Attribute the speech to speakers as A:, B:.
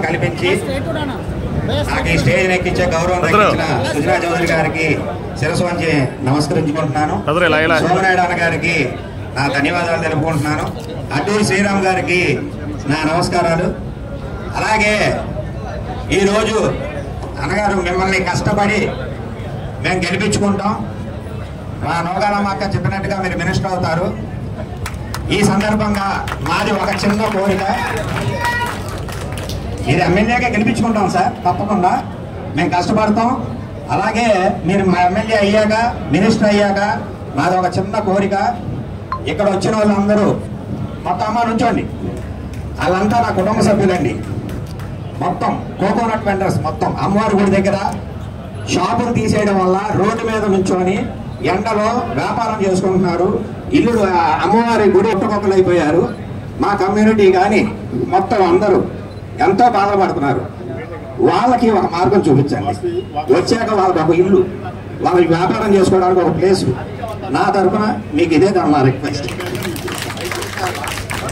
A: కల్పించి నాకు ఈ స్టేజ్ ఎక్కించే గౌరవం దక్కించిన సుజనా చౌదరి గారికి శిరస్సు వంచి నమస్కరించుకుంటున్నాను. సోమనాయుడు అన్న గారికి నా ధన్యవాదాలు తెలుపుకుంటున్నాను. అడ్డూరి శ్రీరామ్ గారికి నా నమస్కారాలు. అలాగే ఈరోజు అన్నగారు మిమ్మల్ని కష్టపడి మేము గెలిపించుకుంటాం. మా నోగాలమ్మ అక్క చెప్పినట్టుగా మీరు మినిస్టర్ అవుతారు. ఈ సందర్భంగా మాది ఒక చిన్న కోరిక, ఇది ఎమ్మెల్యేగా గెలిపించుకుంటాం సార్, తప్పకుండా మేము కష్టపడతాం. అలాగే మీరు మా ఎమ్మెల్యే అయ్యాక మినిస్టర్ అయ్యాక మాది ఒక చిన్న కోరిక, ఇక్కడ వచ్చిన వాళ్ళందరూ మొత్తం అమ్మ నుంచోండి, వాళ్ళంతా నా కుటుంబ సభ్యులండి. మొత్తం కోకోనట్ వెండర్స్ మొత్తం అమ్మవారి గుడి దగ్గర షాపులు తీసేయడం వల్ల రోడ్డు మీద నుంచొని ఎండలో వ్యాపారం చేసుకుంటున్నారు. ఇల్లు అమ్మవారి గుడి ఒట్టుకొక్కలు అయిపోయారు. మా కమ్యూనిటీ కానీ మొత్తం అందరూ ఎంతో బాధపడుతున్నారు. వాళ్ళకి ఒక మార్గం చూపించండి. వచ్చాక వాళ్ళకి ఒక ఇల్లు, వాళ్ళకి వ్యాపారం చేసుకోవడానికి ఒక ప్లేసు. నా తరఫున మీకు ఇదే నా రిక్వెస్ట్.